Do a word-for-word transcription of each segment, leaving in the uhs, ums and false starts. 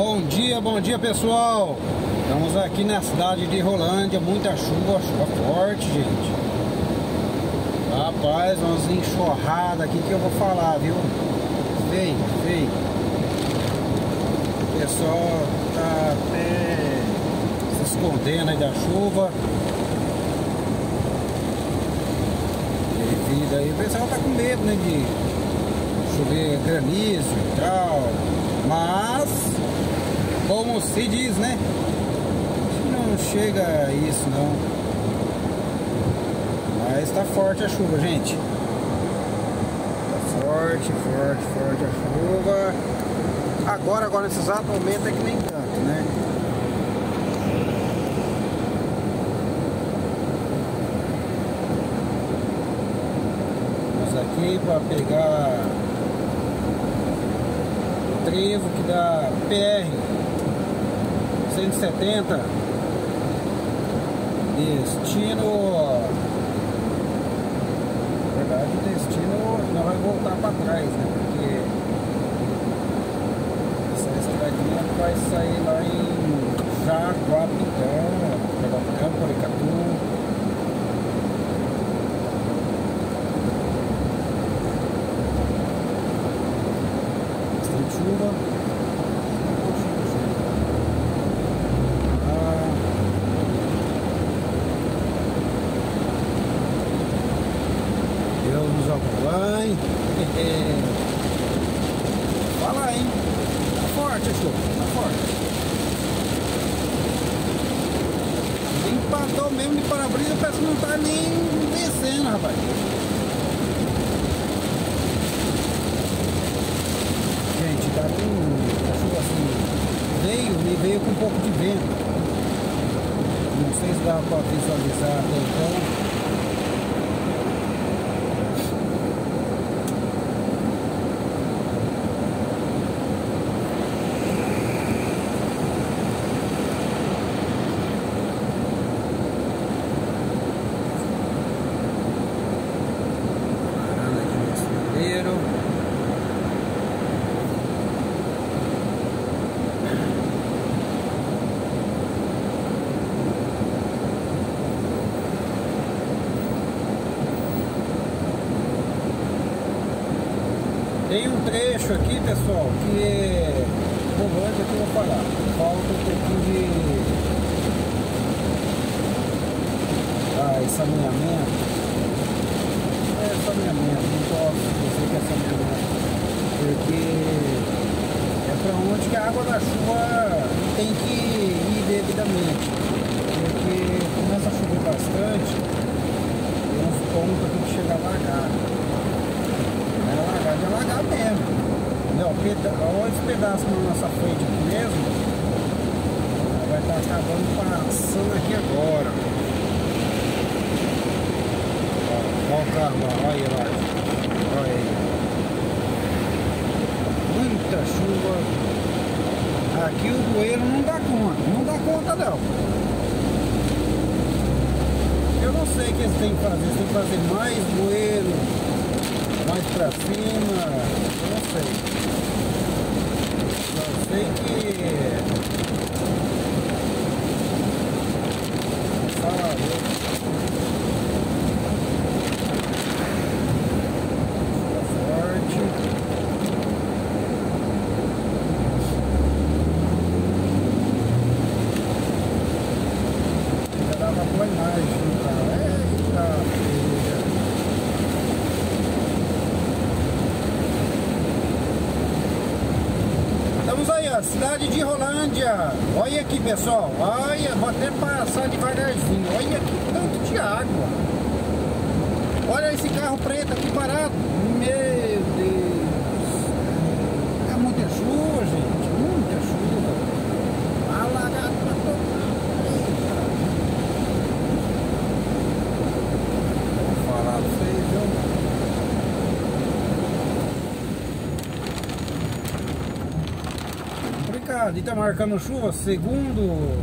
Bom dia, bom dia pessoal. Estamos aqui na cidade de Rolândia, muita chuva, chuva forte, gente. Rapaz, umas enxurradas aqui que eu vou falar, viu? Feio, feio. O pessoal tá até se escondendo aí da chuva. Devido aí, o pessoal tá com medo, né, de chover granizo e tal. Mas, como se diz, né? Não chega a isso, não. Mas tá forte a chuva, gente. Tá forte, forte, forte a chuva. Agora, agora nesse exato momento é que nem tanto, né? Vamos aqui para pegar o trevo que dá P R cento e setenta, destino, na verdade o destino não vai voltar para trás, né? Porque essa estradinha vai sair lá em Jaguapitã, Jaguapitã, Porecatu. Bastante chuva. Deus nos acompanhe. Fala, hein? Tá forte a chuva, tá forte. Nem empatou mesmo de para-brisa, parece que não tá nem descendo, rapaz. Gente, tá com a chuva assim. Veio e veio com um pouco de vento. Não sei se dá pra visualizar até então. Tem um trecho aqui, pessoal, que é Rolândia, que eu vou falar. Falta um pouquinho de ah, saneamento. É saneamento, não posso dizer que é saneamento. Porque é pra onde que a água da chuva tem que ir devidamente. Porque começa a chover bastante, tem uns pontos aqui que chega a alagar. É alagar de alagar mesmo. Não, olha esse pedaço na nossa frente aqui mesmo. Vai estar acabando passando aqui agora. Olha o carro lá, olha lá. Olha aí. Muita chuva. Aqui o bueiro não dá conta. Não dá conta não. Eu não sei o que eles têm que fazer. Eles têm que fazer mais bueiro, mais pra cima, eu não sei. Só sei que ah, forte. Já dava boa imagem, cara. Eita. Estamos aí, ó, cidade de Rolândia. Olha aqui, pessoal. Olha, vou até passar devagarzinho. Olha que tanto de água. Olha esse carro preto aqui parado. Meu Deus. É muita chuva, gente. Muita chuva. Alagado pra todo lado. Vou falar pra vocês, viu? Ali tá marcando chuva, segundo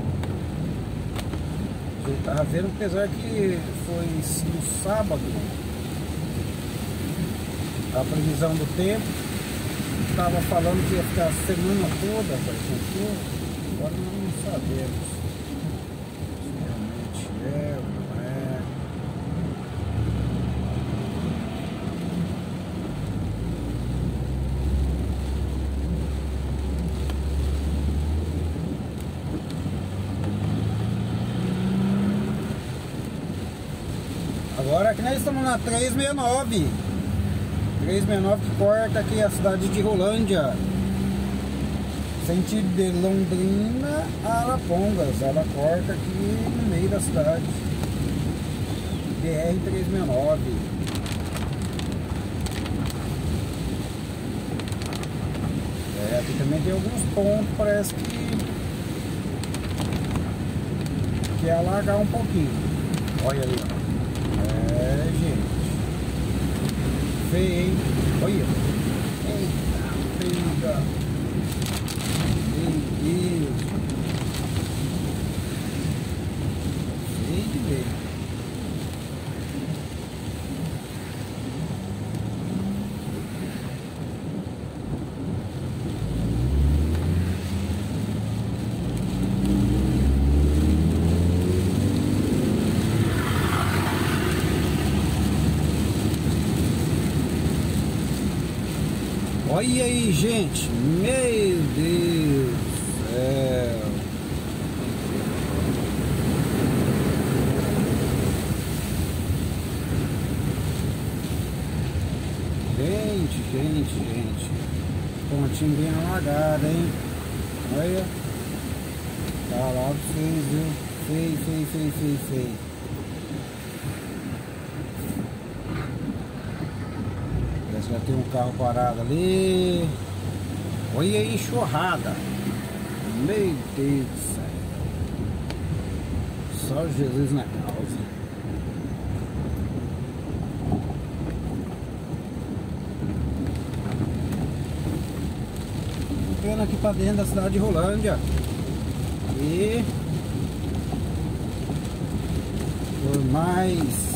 eu tava vendo, apesar que foi no sábado a previsão do tempo, tava falando que ia ficar a semana toda, rapaz, com chuva. Agora nós não sabemos se realmente é ou não é. Agora aqui nós estamos na trezentos e sessenta e nove. trezentos e sessenta e nove que corta aqui a cidade de Rolândia. Sentido de Londrina a Arapongas. Ela corta aqui no meio da cidade. B R trezentos e sessenta e nove. É, aqui também tem alguns pontos, parece que que é alagar um pouquinho. Olha ali, ó. É, gente. Feio, hein? Olha. Eita, pega. Meu Deus. Feio de ver. Olha aí, gente, meu Deus do céu. Gente, gente, gente. Pontinho bem alagado, hein? Olha. Tá lá pra vocês, viu? Feio, feio, feio, feio, feio. Já tem um carro parado ali. Olha a enxurrada. Meu Deus do céu. Só Jesus na causa. Vendo aqui pra dentro da cidade de Rolândia. E por mais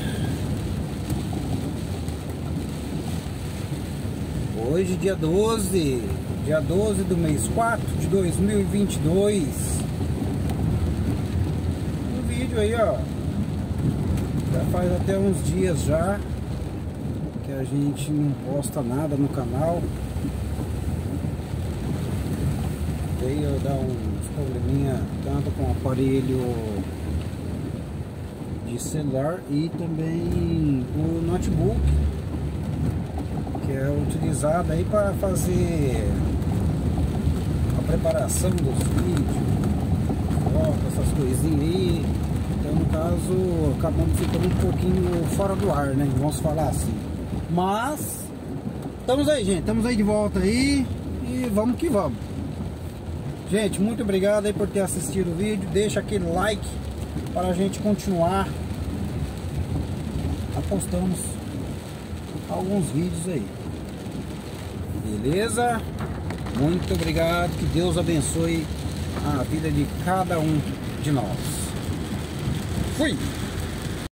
hoje, dia doze, dia doze do mês quatro de dois mil e vinte e dois. Um vídeo aí, ó. Já faz até uns dias já que a gente não posta nada no canal. Veio dar uns probleminha tanto com o aparelho de celular e também o notebook, que é utilizado aí para fazer a preparação dos vídeos, foto, essas coisinhas aí. Então, no caso, acabamos ficando um pouquinho fora do ar, né? Vamos falar assim. Mas estamos aí, gente, estamos aí de volta aí e vamos que vamos. Gente, muito obrigado aí por ter assistido o vídeo. Deixa aquele like para a gente continuar apostamos alguns vídeos aí. Beleza? Muito obrigado, que Deus abençoe a vida de cada um de nós. Fui!